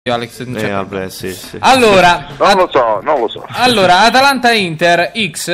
Alex, vabbè, sì. Allora, non lo so. Allora, Atalanta-Inter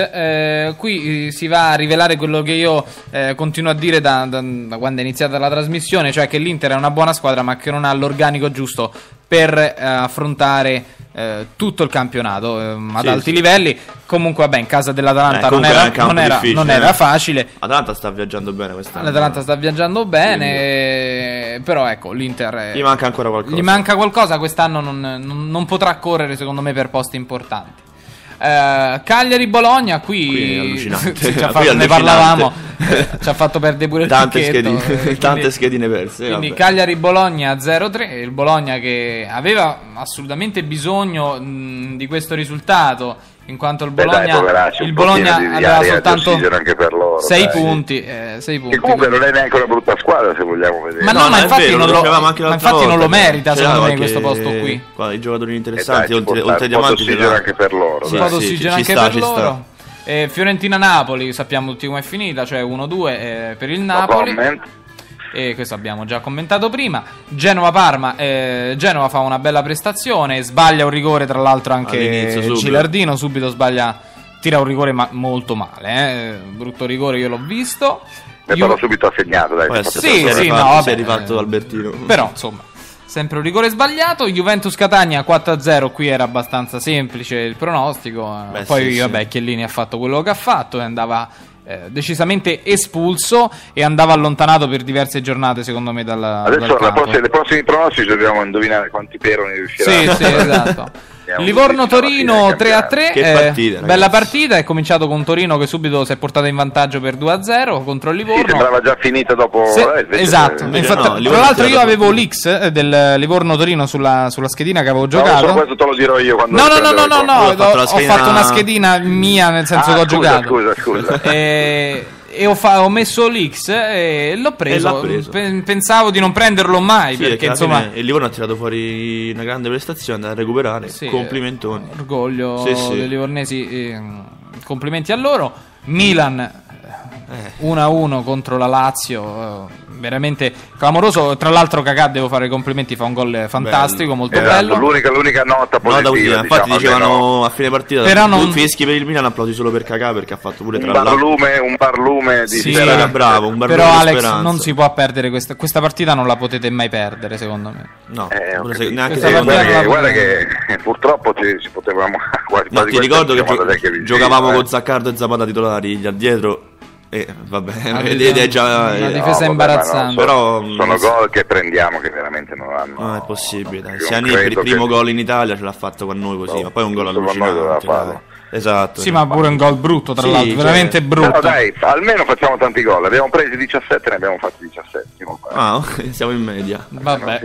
X, qui si va a rivelare quello che io continuo a dire da quando è iniziata la trasmissione, cioè che l'Inter è una buona squadra ma che non ha l'organico giusto per affrontare tutto il campionato ad alti livelli. Comunque vabbè, in casa dell'Atalanta non era facile. Atalanta sta viaggiando bene quest'anno. L'Atalanta sta viaggiando bene, però ecco, l'Inter gli manca ancora qualcosa. Gli manca qualcosa, quest'anno non potrà correre secondo me per posti importanti. Cagliari-Bologna, qui ne parlavamo, ci ha fatto perdere pure il tante schedine perse. Quindi Cagliari-Bologna 0-3, il Bologna che aveva assolutamente bisogno di questo risultato, in quanto il Bologna aveva soltanto anche per loro, 6 punti. 6 punti. Che comunque non è neanche una brutta squadra, se vogliamo vedere. Ma infatti non lo merita secondo me questo posto qui. I giocatori interessanti, oltre ai diamanti, anche per loro. Un po' d'ossigeno anche per loro. Fiorentina-Napoli, sappiamo tutti com'è finita, cioè 1-2 per il Napoli. E questo abbiamo già commentato prima. Genova-Parma, Genova fa una bella prestazione, sbaglia un rigore, tra l'altro anche Gilardino subito sbaglia, tira un rigore molto male, brutto rigore, io l'ho visto. Però subito assegnato, dai. Si è rifatto Albertino. Però insomma, sempre un rigore sbagliato. Juventus-Catania 4-0, qui era abbastanza semplice il pronostico. Poi vabbè, Chiellini ha fatto quello che ha fatto e andava decisamente espulso e andava allontanato per diverse giornate secondo me dal campo. Nei prossimi pronostici dobbiamo indovinare quanti peroni riusciranno. Sì, esatto. Livorno-Torino 3-3, bella partita, è cominciato con Torino che subito si è portato in vantaggio per 2-0 contro il Livorno. Sembrava già finita dopo. Esatto, infatti, tra l'altro io avevo l'X del Livorno-Torino sulla schedina che avevo giocato. Questo te lo dirò io quando No, ho fatto una schedina mia, nel senso che ho giocato. Scusa. E ho messo l'X e l'ho preso. Pensavo di non prenderlo mai, perché insomma il Livorno ha tirato fuori una grande prestazione da recuperare. Complimentoni. Orgoglio dei livornesi, complimenti a loro. Milan 1-1 contro la Lazio, veramente clamoroso. Tra l'altro Kakà, devo fare i complimenti, fa un gol fantastico, molto bello. L'unica nota positiva, infatti dicevano a fine partita, però fischi per il Milan, applausi solo per Kakà, perché ha fatto pure un barlume di speranza. Bravo, un barlume. Però di Alex, speranza. non si può perdere questa partita, non la potete mai perdere secondo me. No, guarda che purtroppo ci potevamo quasi. Ti ricordo che giocavamo con Zaccardo e Zapata titolari là dietro. Vabbè, è già una difesa imbarazzante. Però sono gol che prendiamo che veramente non hanno. Non è possibile, dai. Siani per il primo gol in Italia ce l'ha fatto con noi così, ma poi è un gol allucinante. Esatto. Sì, ma pure un gol brutto, tra l'altro, veramente brutto. Però dai, almeno facciamo tanti gol. Abbiamo presi 17, ne abbiamo fatti 17. Siamo in media. Vabbè.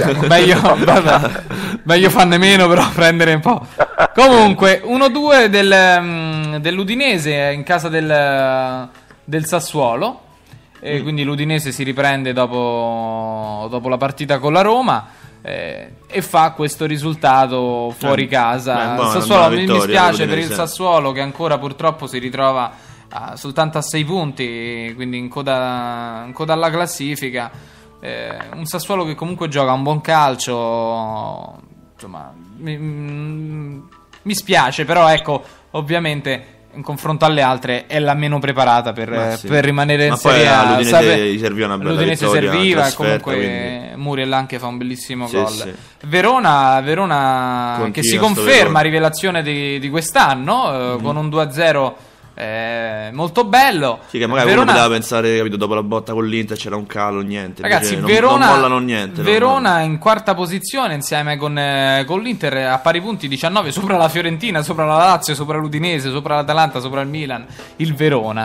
Meglio fanne meno, però prendere un po'. Comunque, 1-2 dell'Udinese in casa del Sassuolo, e quindi l'Udinese si riprende dopo la partita con la Roma e fa questo risultato fuori casa. Il Sassuolo, mi spiace per il Sassuolo che ancora purtroppo si ritrova soltanto a 6 punti, quindi in coda alla classifica. Un Sassuolo che comunque gioca un buon calcio, insomma mi spiace, però ecco, ovviamente in confronto alle altre è la meno preparata per rimanere in Serie A. L'Udinese serviva e comunque quindi Muriel anche fa un bellissimo gol. Verona che si conferma rivelazione di quest'anno, con un 2-0 molto bello. Sì, che magari uno poteva pensare, capito, dopo la botta con l'Inter c'era un calo, niente. Ragazzi, non mollano niente. Verona in quarta posizione insieme con l'Inter a pari punti 19, sopra la Fiorentina, sopra la Lazio, sopra l'Udinese, sopra l'Atalanta, sopra il Milan. Il Verona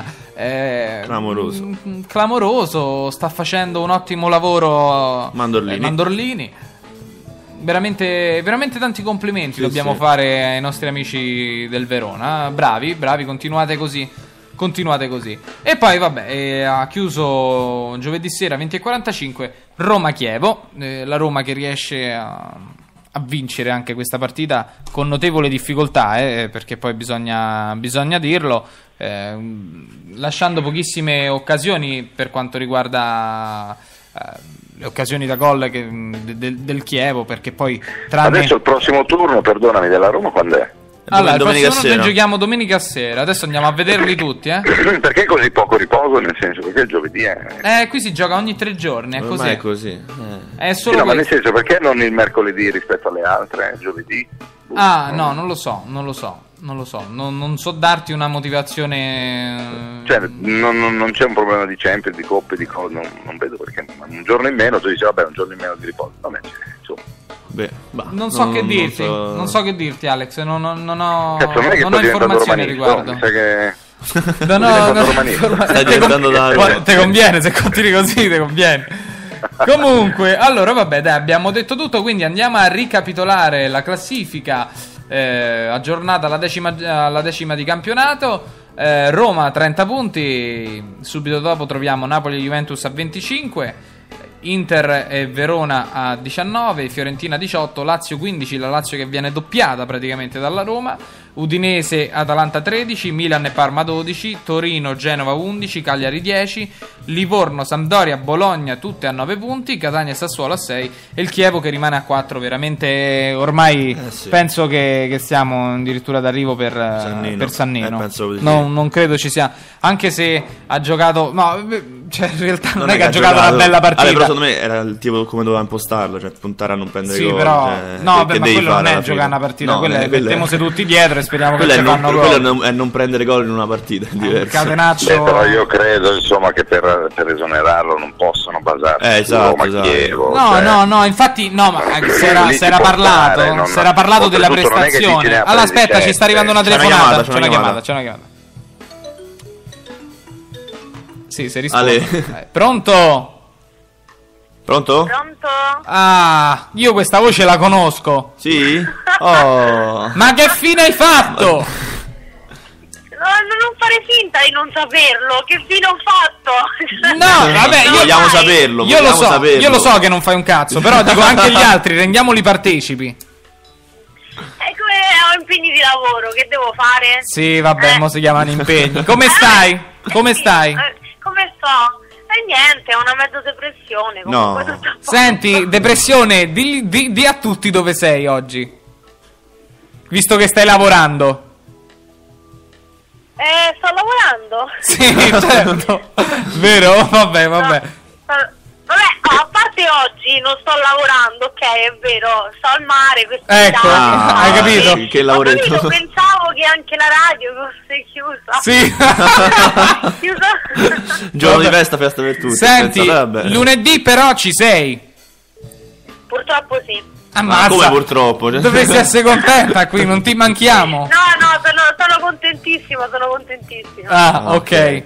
clamoroso, sta facendo un ottimo lavoro Mandorlini. Veramente tanti complimenti dobbiamo fare ai nostri amici del Verona. Bravi, continuate così. E poi vabbè, ha chiuso giovedì sera 20:45 Roma-Chievo, la Roma che riesce a vincere anche questa partita con notevole difficoltà, perché poi bisogna dirlo, lasciando pochissime occasioni per quanto riguarda le occasioni da gol del Chievo, perché poi adesso il prossimo turno, perdonami, della Roma quando è? Allora, il prossimo turno noi giochiamo domenica sera. Adesso andiamo a vederli tutti, Perché così poco riposo? Nel senso, perché il giovedì è... qui si gioca ogni 3 giorni, è così. È così. È solo ma nel senso, perché non il mercoledì rispetto alle altre, giovedì? No, non lo so. Non so darti una motivazione. Cioè, non c'è un problema di Champions, di coppe, di cose, non vedo perché un giorno in meno, tu dici vabbè, un giorno in meno di riposo. Vabbè, insomma. Non so che dirti, Alex. Non ho informazioni al riguardo. Mi sa che stai diventando te conviene, se continui così te conviene. Comunque, allora vabbè, dai, abbiamo detto tutto, quindi andiamo a ricapitolare la classifica aggiornata alla decima di campionato. Roma 30 punti, subito dopo troviamo Napoli e Juventus a 25, Inter e Verona a 19, Fiorentina 18, Lazio 15, la Lazio che viene doppiata praticamente dalla Roma, Udinese Atalanta 13, Milan e Parma 12, Torino Genova 11, Cagliari 10, Livorno Sampdoria Bologna tutte a 9 punti, Catania e Sassuolo a 6 e il Chievo che rimane a 4. Veramente ormai penso che siamo addirittura d'arrivo per Sannino. Penso di sì. Non credo ci sia, anche se ha giocato, cioè in realtà non è che ha giocato una bella partita. Però secondo me era il tipo come doveva impostarlo, cioè puntare a non prendere gol. Però ma quello non è giocare una partita, quello è mettiamoci tutti dietro e speriamo che ci fanno gol. Quello è non prendere gol in una partita, è diverso. Catenaccio. Però io credo insomma che per esonerarlo non possono basarsi su Roma Chievo. No, infatti ma si era parlato della prestazione. Allora aspetta, ci sta arrivando una telefonata. C'è una chiamata. Sì, si risponde. Pronto? Pronto? Ah, io questa voce la conosco. Sì? Oh. Ma che fine hai fatto? Non fare finta di non saperlo. Che fine ho fatto? No, vabbè, vogliamo saperlo. Io lo so che non fai un cazzo, però dico anche gli altri, rendiamoli partecipi. Ho impegni di lavoro, che devo fare? Sì, vabbè, mo si chiamano impegni. Come stai? Come sto? Niente, è una mezza depressione. No. Senti, depressione, di a tutti dove sei oggi. Visto che stai lavorando. Sto lavorando? Sì, certo. Vero? Vabbè. A parte oggi non sto lavorando, ok, è vero, sto al mare, ecco, hai capito? Che lavoretto. Pensavo che anche la radio fosse chiusa. Sì. Giorno di festa per tutti. Senti, lunedì però ci sei. Purtroppo sì. Ammazza. Come purtroppo? Dovresti essere contenta qui, non ti manchiamo. No, sono contentissimo. Ah, ok. Che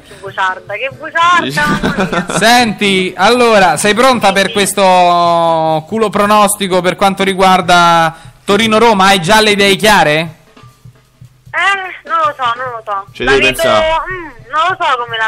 bugiarda. Senti, allora, sei pronta per questo culo pronostico per quanto riguarda Torino-Roma? Hai già le idee chiare? Non lo so. Ci devi pensare. Non lo so come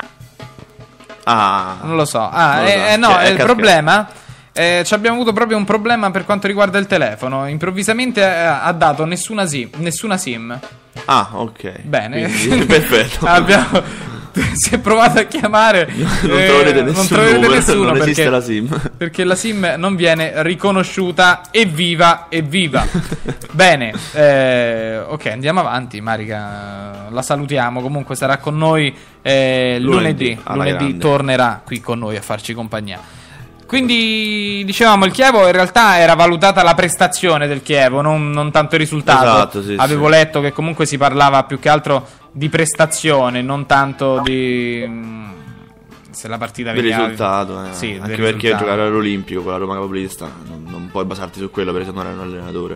la... Non lo so. È il problema... abbiamo avuto proprio un problema per quanto riguarda il telefono. Improvvisamente ha dato nessuna SIM. Ah, ok. Bene. Perfetto. Si è provato a chiamare. Non troverete nessuno. Non esiste la SIM. Perché la SIM non viene riconosciuta. Evviva. Bene. Ok, andiamo avanti. Marica, la salutiamo. Comunque sarà con noi lunedì. Lunedì tornerà qui con noi a farci compagnia. Quindi dicevamo il Chievo in realtà era valutata la prestazione del Chievo, non tanto il risultato. Esatto, sì, Avevo letto che comunque si parlava più che altro di prestazione, non tanto di se la partita veniva... Del risultato, sì, anche perché giocare all'Olimpico con la Roma capolista non puoi basarti su quello per esempio non è un allenatore.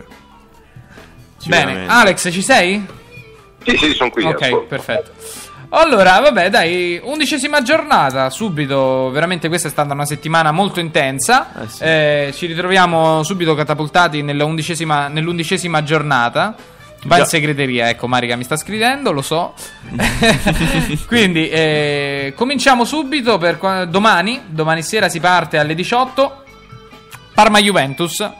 Bene, Alex, ci sei? Sì, sono qui. Ok, perfetto. Allora, vabbè, dai, 11ª giornata, subito, veramente questa è stata una settimana molto intensa, ci ritroviamo subito catapultati nell'11ª giornata, va in segreteria, ecco, Marica mi sta scrivendo, lo so, quindi cominciamo subito, domani sera si parte alle 18, Parma-Juventus.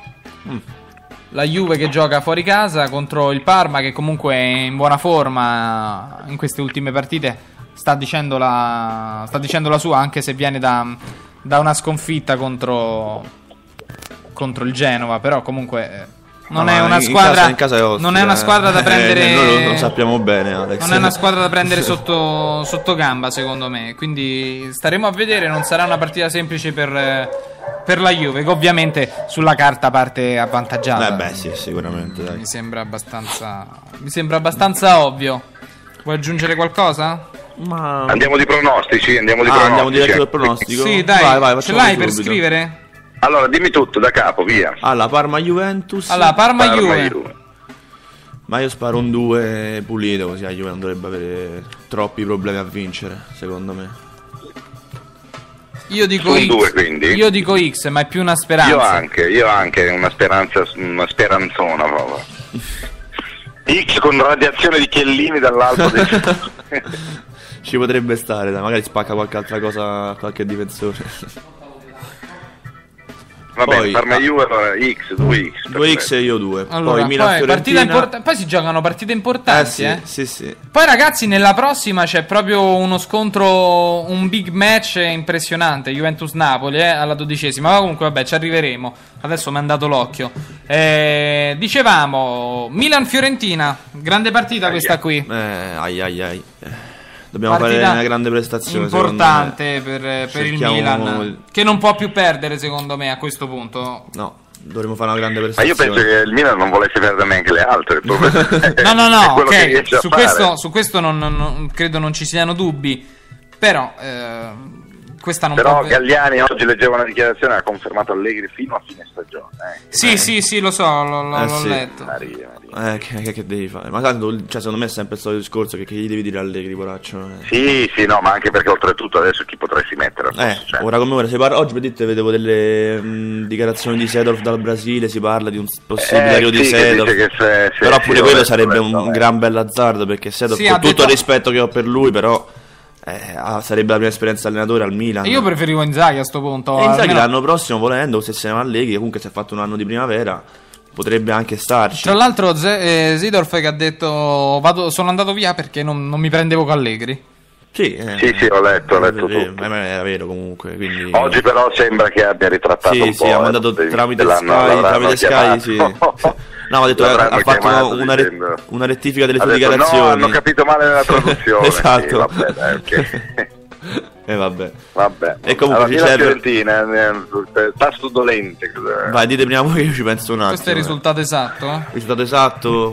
La Juve che gioca fuori casa contro il Parma che comunque è in buona forma in queste ultime partite, sta dicendo la sua, anche se viene da da una sconfitta contro il Genova, però comunque non è una squadra, in casa è ospite, non è una squadra da prendere, noi lo sappiamo bene, Alex. Non è una squadra da prendere sotto gamba, secondo me, quindi staremo a vedere. Non sarà una partita semplice per la Juve, che ovviamente sulla carta parte avvantaggiata. Sì, sicuramente, dai. Mi sembra abbastanza ovvio. Vuoi aggiungere qualcosa? Andiamo di pronostici, andiamo diretto al pronostico. Sì, dai, vai, ce l'hai per subito. scrivere? Allora, dimmi tutto da capo, via. Parma-Juventus. Juve. Ma io sparo un 2 pulito, così la Juve non dovrebbe avere troppi problemi a vincere, secondo me. Io dico un X. 2, quindi. Io dico X, ma è più una speranza. Io anche una speranzona proprio. X con radiazione di Chiellini dall'alto Ci potrebbe stare, dai, magari spacca qualche altra cosa, qualche difensore. Va bene, Parma Juve, allora X, 2X. 2X e io 2. Allora, poi Milan-Fiorentina. Poi si giocano partite importanti, Sì. Poi ragazzi, nella prossima c'è proprio uno scontro, un big match impressionante, Juventus-Napoli, alla 12ª. Ma comunque vabbè, ci arriveremo. Adesso mi è andato l'occhio. Dicevamo Milan-Fiorentina, grande partita questa qui. Ai. Dobbiamo fare una grande prestazione importante per il Milan, che non può più perdere, secondo me, a questo punto. No, dovremmo fare una grande prestazione. Ma io penso che il Milan non volesse perdere neanche le altre. No, ok, su questo non credo non ci siano dubbi. Però questa non Però può... Galliani oggi leggevo una dichiarazione, ha confermato Allegri fino a fine stagione. Sì, lo so, l'ho letto. Maria. Che devi fare? Ma tanto, secondo me è sempre il solito discorso che gli devi dire Allegri, poraccio. Sì, no, ma anche perché oltretutto adesso chi potresti mettere? Ora come ora si parla, oggi vedete, vedevo delle dichiarazioni di Seedorf dal Brasile, si parla di un possibile arrivo di Seedorf. Però pure quello sarebbe un gran bell'azzardo, perché Seedorf, con tutto il rispetto che ho per lui, però sarebbe la prima esperienza allenatore al Milan. Io preferivo Inzaghi a sto punto. Inzaghi l'anno prossimo, volendo, se se ne va Allegri, comunque si è fatto un anno di primavera, potrebbe anche starci. Tra l'altro Seedorf che ha detto sono andato via perché non mi prendevo con Allegri. Sì, ho letto tutto. Era vero comunque, quindi... Oggi però sembra che abbia ritrattato un po'. Sì, ha mandato tramite Sky, sì. No, ha detto che ha fatto una rettifica delle sue dichiarazioni. No, hanno capito male nella traduzione. Esatto. Sì, vabbè, dai, ok. Vabbè. E comunque allora, la Fiorentina, tasto dolente. Vai, dite prima voi che io ci penso un attimo. Questo è il risultato esatto? Risultato esatto.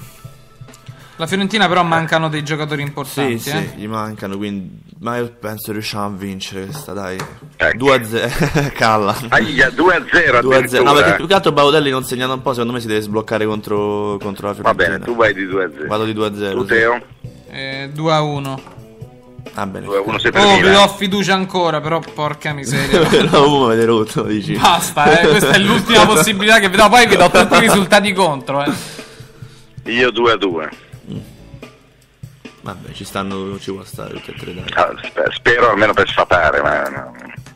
La Fiorentina però mancano dei giocatori importanti. Sì, gli mancano, quindi... Ma io penso riusciamo a vincere questa, dai. Ecco. 2-0. Calla. 2-0. No, perché più che altro Balotelli non segnando un po', secondo me si deve sbloccare contro la Fiorentina. Va bene, tu vai di 2-0. Vado di 2-0. Tu, Teo? 2-1. Va bene. 2-1 sei per vi do fiducia ancora, però porca miseria. No, avete rotto, dici. Basta, questa è l'ultima possibilità che vi do. Poi vi do tutti i risultati contro. Io 2-2. Vabbè, ci può stare tutti e tre, dai. Spero almeno per sfatare, ma no.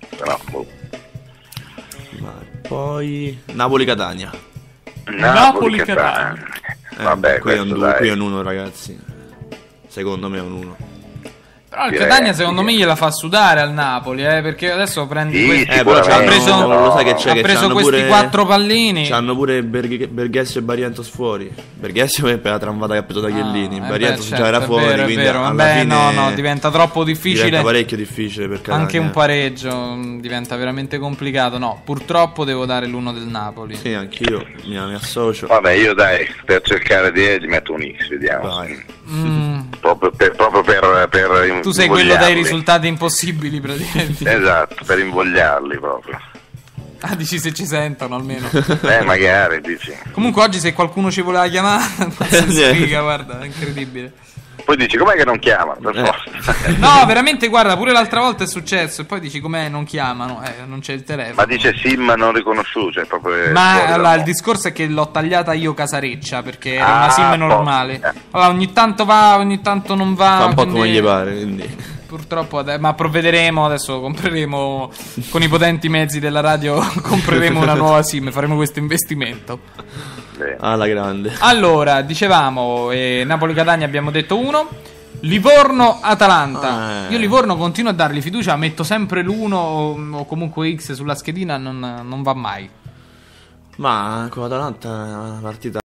Poi Napoli-Catania. Napoli-Catania. Vabbè, qui è un 1, ragazzi. Secondo me è un 1. Però il Catania secondo me gliela fa sudare al Napoli, perché adesso prendi però lo sai che c'è, ha preso questi 4 pallini. C'hanno pure Berghesio e Barrientos fuori. Berghesio è per la tramvata che ha preso da Chiellini. Barrientos già era fuori, vero, quindi vero. alla fine no, diventa troppo difficile. Diventa parecchio difficile per Catania. Anche un pareggio diventa veramente complicato. No, purtroppo devo dare l'1 del Napoli. Sì, anch'io mi associo. Vabbè, io dai, per cercare di metto un X, vediamo. Proprio per tu sei quello dai risultati impossibili praticamente. Esatto, per invogliarli proprio. Dici se ci sentono almeno. Magari dici. Comunque oggi se qualcuno ci voleva chiamare sfiga, guarda, è incredibile. Poi dici com'è che non chiamano? No, veramente, guarda, pure l'altra volta è successo. E poi dici com'è non chiamano, non c'è il telefono. Ma dice SIM non riconosciuto, cioè proprio. Ma allora, il discorso è che l'ho tagliata io casareccia, perché era una SIM normale. Allora ogni tanto va, ogni tanto non va. Fa un po' come gli pare, quindi. Purtroppo, ma provvederemo adesso, compreremo con i potenti mezzi della radio, compreremo una nuova SIM, faremo questo investimento. Alla grande. Allora, dicevamo, Napoli-Catania abbiamo detto 1. Livorno-Atalanta. Io Livorno continuo a dargli fiducia, metto sempre l'1 o comunque X sulla schedina, non va mai. Ma con l'Atalanta è una partita